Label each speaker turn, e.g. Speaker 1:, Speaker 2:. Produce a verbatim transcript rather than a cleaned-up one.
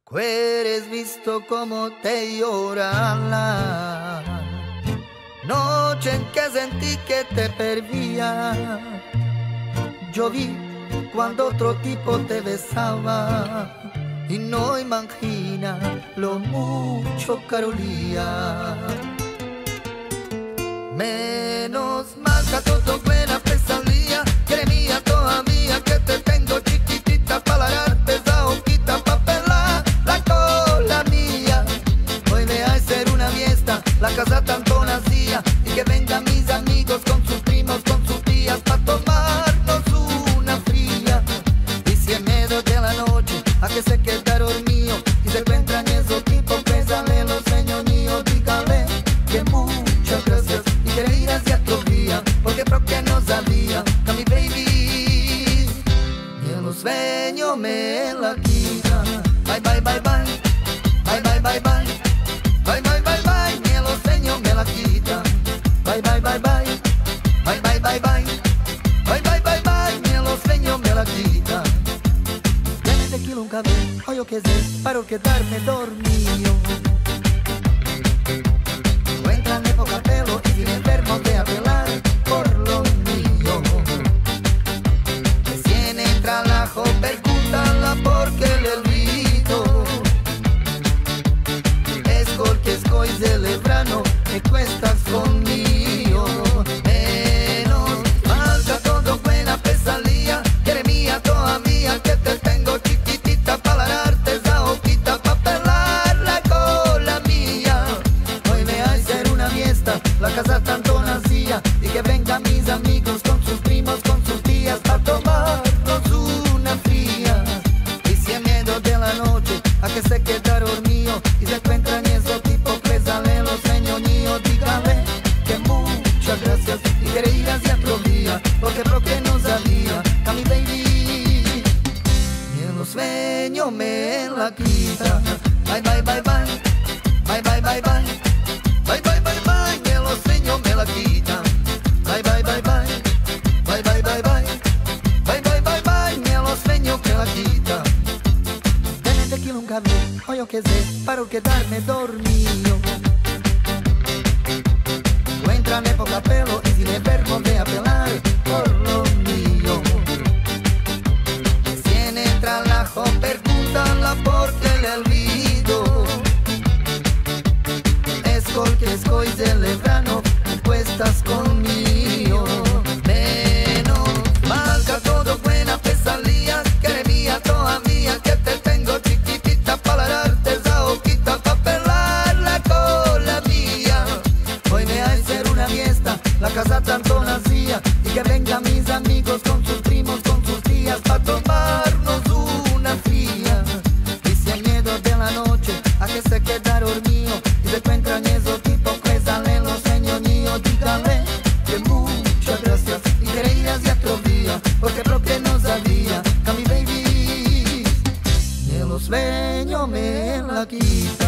Speaker 1: Eres visto como te llora la noche en que sentí que te perdía. Yo vi cuando otro tipo te besaba y no imagina lo mucho que olía. Menos mal que todo fue la pesadilla, que eres mía todavía, que te tengo chiquitita para alargarte esa boquita pa' pelar la cola mía. Hoy me hay ser una fiesta, la casa tanto nacía, y que vengan mis amigos con sus primos, con sus tías pa' tomarnos una fría. Y si en medio de la noche a que se queda dormido y se encuentran esos tipos, pésale los sueños míos, dígale que muchas gracias y que ir hacia otro día, porque porque no sabía que mi baby y los sueños me la quita. Bye bye bye bye, bye bye bye bye, bye bye bye bye, ni los sueños me la quita. Bye bye bye bye, bye bye bye bye, bye bye bye bye, ni los sueños me la quita. Tienes de kilo un cabello, o yo qué sé, para quedarme dormido. No entran de poca pelo y sin enfermos de apelar por lo mío. Recién entra la joven, percútala porque le olvido. Es porque estoy celebrando que cuestas conmigo. Menos mal que todo fue una pesadilla, que eres mía todavía, que te tengo chiquitita para darte esa boquita pa' pelar la cola mía. Hoy me hay ser una fiesta, la casa tanto nacía, y que vengan mis amigos con sus primos, con sus tías pa' tomarnos una fría. Y si en medio de la noche a que se queda dormido y se encuentran esos tipos, pésale los sueños míos, dígale que muchas gracias y quiere ir hacia otro día, porque porque no sabía que a mi baby ni en los sueños me la quita. Bye bye bye bye, bye bye bye bye, bye bye bye bye, ni en los sueños me la quita. Bye bye bye bye, bye bye bye bye, bye bye bye bye, ni en los sueños me la quita. Tienes de kilo un cabello, o yo qué sé, para quedarme dormido. No entran de poca pelo y sin enfermos de apelar por lo mío. Recién entra la joven, percútala porque le olvido. Es porque estoy celebrando y cuestas conmigo. Menos mal que todo fue una pesadilla, que eres mía todavía, que te tengo chiquitita para darte esa boquita pa' pelar la cola mía. Hoy me hay ser una fiesta, la casa tanto nacía, y que vengan mis amigos con sus primos, con sus tías pa' tomarnos una fría. Y si en medio de la noche a que se queda dormido y se encuentran esos tipos, que salen los sueños míos, dígale que muchas gracias y quiere ir hacia otro día, porque porque no sabía que a mi baby ni en los sueños me la quita.